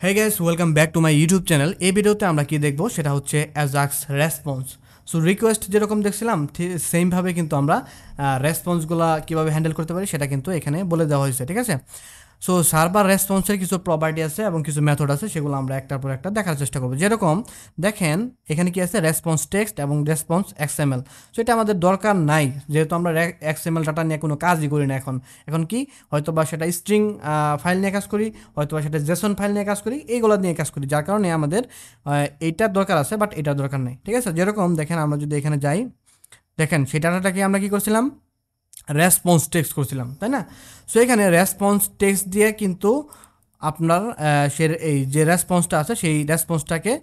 Hey guys, welcome back to my YouTube channel. এই ভিডিওতে আমরা কি দেখব সেটা হচ্ছে AJAX রেসপন্স। সো রিকোয়েস্ট যেরকম দেখছিলাম সেম ভাবে কিন্তু আমরা রেসপন্সগুলো কিভাবে হ্যান্ডেল করতে পারি সেটা কিন্তু এখানে বলে দেওয়া হয়েছে, ঠিক আছে। সো সার্ভার রেসপন্সের কিছু প্রপার্টি আছে এবং কিছু মেথড আছে, সেগুলো আমরা একটার পর একটা দেখার চেষ্টা করব। যেরকম দেখেন এখানে কি আছে, রেসপন্স টেক্সট এবং রেসপন্স XML। সো এটা আমাদের দরকার নাই, যেহেতু আমরা XML ডাটা নিয়ে কোনো কাজই করি না এখন কি হয়তোবা সেটা স্ট্রিং ফাইল নিয়ে কাজ করি, হয়তোবা সেটা জেসন ফাইল নিয়ে কাজ করি, এইগুলো নিয়ে কাজ করি, যার কারণে আমাদের এইটার দরকার আছে বাট এটার দরকার নেই, ঠিক আছে। যেরকম দেখেন আমরা যদি এখানে যাই, দেখেন সেই ডাটাটাকে আমরা কি করছিলাম, রেসপন্স টেক্সট করছিলাম, তাই না। সো এখানে রেসপন্স টেক্সট দিয়ে কিন্তু আপনার সে এই যে রেসপন্সটা আছে সেই রেসপন্সটাকে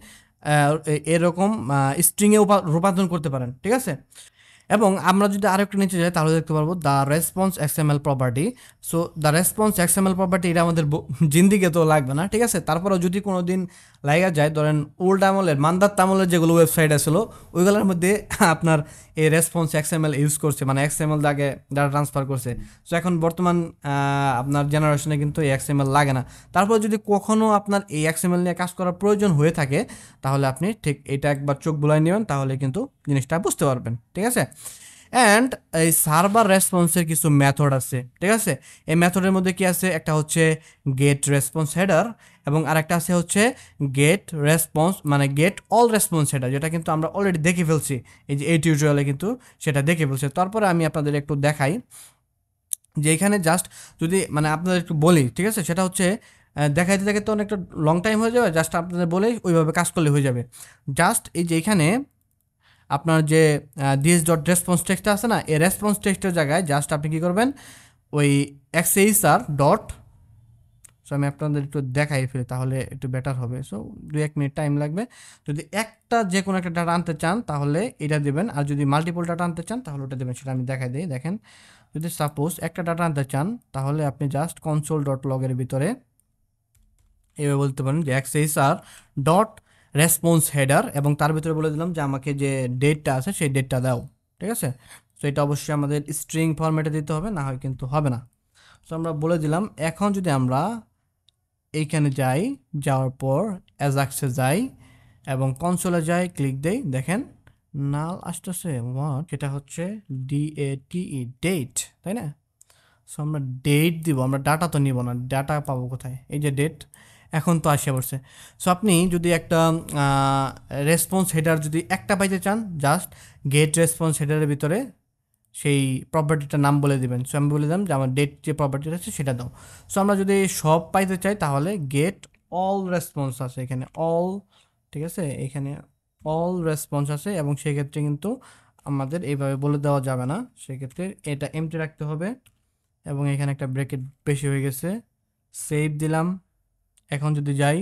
এরকম স্ট্রিংয়ে রূপান্তর করতে পারেন, ঠিক আছে। এবং আমরা যদি আরেকটু নিচে যাই তাহলে দেখতে পারবো the response XML property. So the response XML property এটা আমাদের জিন্দিকে তো লাগবে না, ঠিক আছে। তারপরেও যদি কোনো দিন লাগা যায়, ধরেন ওল্ড আমলের মান্দার তামলের যেগুলো ওয়েবসাইট আসলো ওইগুলোর মধ্যে আপনার এই রেসপন্স XML ইউজ করছে, মানে XML দাগে ডাটা ট্রান্সফার করছে। সো এখন বর্তমান আপনার জেনারেশনে কিন্তু এই XML লাগে না। তারপর যদি কখনও আপনার এই XML নিয়ে কাজ করার প্রয়োজন হয়ে থাকে তাহলে আপনি ঠিক এটা একবার চোখ বুলাই নেবেন, তাহলে কিন্তু জিনিসটা বুঝতে পারবেন, ঠিক আছে। অ্যান্ড এই সার্ভার রেসপন্সের কিছু মেথড আছে, ঠিক আছে। এই মেথডের মধ্যে কি আছে, একটা হচ্ছে গেট রেসপন্স হেডার এবং আরেকটা আছে হচ্ছে গেট রেসপন্স মানে গেট অল রেসপন্স হেডার, যেটা কিন্তু আমরা অলরেডি দেখে ফেলছি এই টিউটোরিয়ালে কিন্তু সেটা দেখে ফেলছি। তারপরে আমি আপনাদের একটু দেখাই যে এখানে জাস্ট যদি মানে আপনাদের একটু বলি, ঠিক আছে, সেটা হচ্ছে দেখাইতে দেখাইতে অনেকটা লং টাইম হয়ে যাবে, জাস্ট আপনাদের বলে ওইভাবে কাজ করলে হয়ে যাবে। জাস্ট এই যে এখানে আপনার যে দিস ডট রেসপন্স টেক্সটটা আছে না, এই রেসপন্স টেক্সটের জায়গায় জাস্ট আপনি কী করবেন, ওই XHR ডট, সো আমি আপনাদের একটু দেখাই ফেলি তাহলে একটু বেটার হবে। সো 2-1 মিনিট টাইম লাগবে। যদি একটা যে কোনো একটা ডাটা আনতে চান তাহলে এটা দেবেন, আর যদি মাল্টিপল ডাটা আনতে চান তাহলে ওটা দেবেন, সেটা আমি দেখাই দিই। দেখেন যদি সাপোজ একটা ডাটা আনতে চান তাহলে আপনি জাস্ট কনসোল ডট লগের ভিতরে এভাবে বলতে পারেন যে XHR ডট রেসপন্স হেডার এবং তার ভিতরে বলে দিলাম যে আমাকে যে ডেটটা আছে সেই ডেটটা দাও, ঠিক আছে। সো এটা অবশ্যই আমাদের স্ট্রিং ফরম্যাটে দিতে হবে, না হয় কিন্তু হবে না। সো আমরা বলে দিলাম। এখন যদি আমরা এইখানে যাই, যাওয়ার পর অ্যাজাক্সে যাই এবং কনসোলে যাই, ক্লিক দেই, দেখেন নাল আসতেছে ওয়াট, যেটা হচ্ছে DATE ডেট, তাই না। সো আমরা ডেট দিব, আমরা ডাটা তো নিব না, ডাটা পাবো কোথায়, এই যে ডেট এখন তো আসে পড়ছে। সো আপনি যদি একটা রেসপন্স হেডার যদি একটা পাইতে চান, জাস্ট গেট রেসপন্স হেডারের ভিতরে সেই প্রপার্টিটার নাম বলে দেবেন। সো আমি বলে দিলাম যে আমার ডেট যে প্রপার্টিটা আছে সেটা দাও। সো আমরা যদি সব পাইতে চাই তাহলে গেট অল রেসপন্স আছে এখানে, অল, ঠিক আছে, এখানে অল রেসপন্স আছে এবং সেক্ষেত্রে কিন্তু আমাদের এইভাবে বলে দেওয়া যাবে না, সেক্ষেত্রে এটা এমটি রাখতে হবে এবং এখানে একটা ব্র্যাকেট বেশি হয়ে গেছে, সেভ দিলাম। এখন যদি যাই,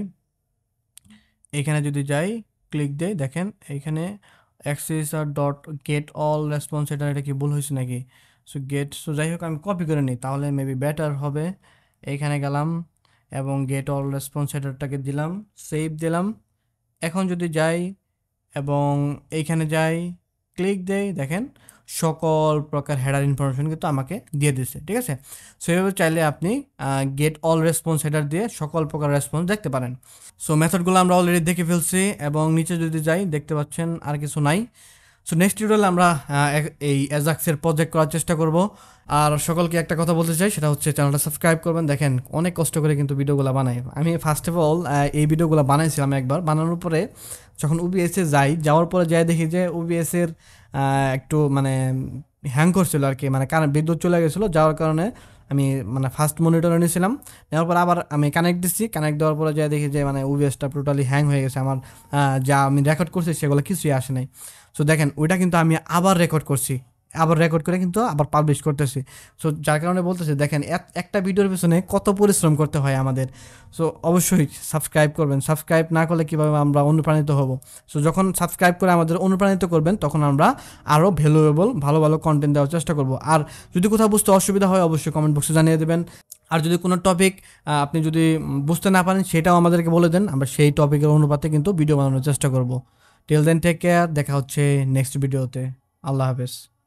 এখানে যদি যাই ক্লিক দেই, দেখেন এইখানে XHR dot get all response, এটা কি ভুল হয়েছে নাকি। সো গেট, সো যাই হোক আমি কপি করে নিই তাহলে মেবি বেটার হবে। এইখানে গেলাম এবং গেট অল রেসপন্স হেডারটাকে দিলাম, সেভ দিলাম। এখন যদি যাই এবং এইখানে যাই ক্লিক দেই, দেখেন সকল প্রকার হেডার ইনফরমেশন কিন্তু আমাকে দিয়ে দিচ্ছে, ঠিক আছে। সো এইভাবে চাইলে আপনি গেট অল রেসপন্স হেডার দিয়ে সকল প্রকার রেসপন্স দেখতে পারেন। সো মেথডগুলো আমরা অলরেডি দেখে ফেলছি এবং নিচে যদি যাই দেখতে পাচ্ছেন আর কিছু নাই। সো নেক্সট টিউটোরিয়ালে আমরা এই অ্যাজাক্সের প্রজেক্ট করার চেষ্টা করব। আর সকলকে একটা কথা বলতে চাই, সেটা হচ্ছে চ্যানেলটা সাবস্ক্রাইব করবেন। দেখেন অনেক কষ্ট করে কিন্তু ভিডিওগুলো বানাই আমি। ফার্স্ট অফ অল এই ভিডিওগুলো বানাইছিলাম একবার, বানানোর পরে যখন OBS-এ যাওয়ার পরে যাই দেখি যে OBS-এর একটু মানে হ্যাং করছিল আর কি, মানে কারণ বিদ্যুৎ চলে গেছিলো, যাওয়ার কারণে আমি মানে ফার্স্ট মনিটরে নিয়েছিলাম, নেওয়ার পর আবার আমি কানেক্ট দিচ্ছি, কানেক্ট দেওয়ার পরে যাই দেখি যে মানে OBS-টা টোটালি হ্যাং হয়ে গেছে, আমার যা আমি রেকর্ড করছি সেগুলো কিছুই আসে নাই। সো দেখেন ওইটা কিন্তু আমি আবার রেকর্ড করছি, আবার রেকর্ড করে কিন্তু আবার পাবলিশ করতেছি। সো যার কারণে বলতেছি দেখেন একটা ভিডিওর পিছনে কত পরিশ্রম করতে হয় আমাদের। সো অবশ্যই সাবস্ক্রাইব করবেন, সাবস্ক্রাইব না করলে কীভাবে আমরা অনুপ্রাণিত হব। সো যখন সাবস্ক্রাইব করে আমাদের অনুপ্রাণিত করবেন তখন আমরা আরও ভ্যালুয়েবল ভালো ভালো কন্টেন্ট দেওয়ার চেষ্টা করব। আর যদি কোথাও বুঝতে অসুবিধা হয় অবশ্যই কমেন্ট বক্সে জানিয়ে দেবেন। আর যদি কোনো টপিক আপনি যদি বুঝতে না পারেন সেটাও আমাদেরকে বলে দেন, আমরা সেই টপিকের অনুপাতে কিন্তু ভিডিও বানানোর চেষ্টা করব। টিল দেন টেক কেয়ার, দেখা হচ্ছে নেক্সট ভিডিওতে। আল্লাহ হাফেজ।